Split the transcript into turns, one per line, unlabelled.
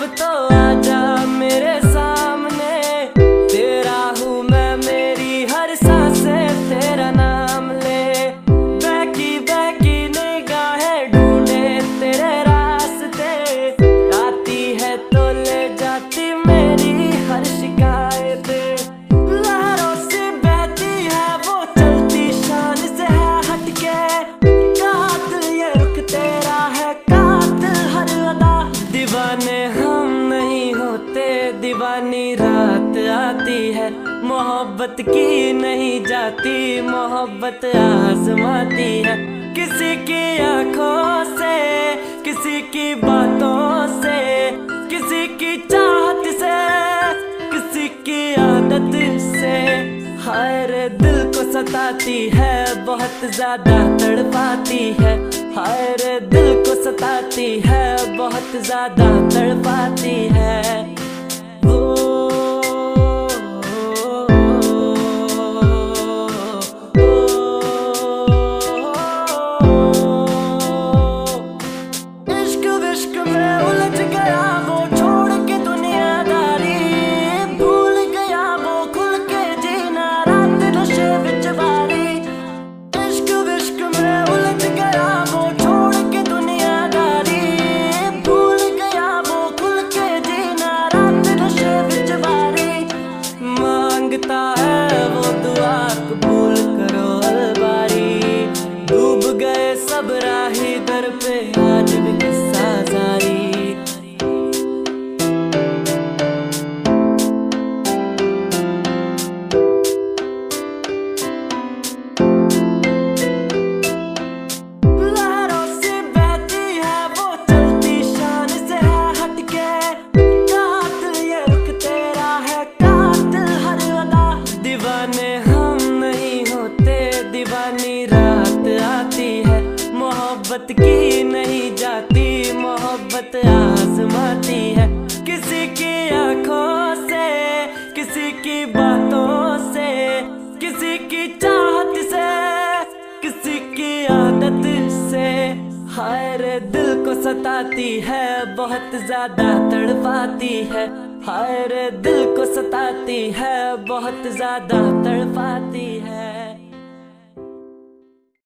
तो आजा मेरे सामने, तेरा हूँ मैं, मेरी हर सांसें तेरा नाम ले। बहकी बहकी निगाहें ढूंढे तेरे रास्ते, आती है तो ले जाती मेरी हर शिकायतें। लहरों से बहती है वो चलती शान से है हटके, कातिल ये रुख तेरा है, कातिल हर अदा। दीवाने हम नहीं होते, दीवानी रात आती है, मोहब्बत की नहीं जाती, मोहब्बत आजमाती है। किसी की आंखों से, किसी की बातों से, किसी की चाहत से, किसी की आदत से। हाय रे दिल को सताती है, बहुत ज्यादा तड़पाती है। हाय रे दिल को सताती है, बहुत ज्यादा तड़पाती है। इश्क विश्क में उलझ गया वो, छोड़ के दुनियादारी, भूल गया वो खुल के जीना, रात नशे विच वारी। इश्क विश्क में उलझ गया वो, छोड़ के दुनियादारी, भूल गया वो खुल के जीना, रात नशे विच वारी। मांगता है वो दुआ कबूल करो अलबारी, डूब गए सब राही दर पे, आज भी किस्सा जारी। लहरों से बहती है वो चलती शान से है हटके, कातिल ये रुख तेरा है, कातिल हर अदा। दीवाने हम नहीं होते, दीवानी रात आती है, मोहब्बत की नहीं जाती, मोहब्बत आजमाती है। किसी की आंखों से, किसी की बातों से, किसी की चाहत से, किसी की आदत से। हाय रे दिल को सताती है, बहुत ज्यादा तड़पाती है। हाय रे दिल को सताती है, बहुत ज्यादा तड़पाती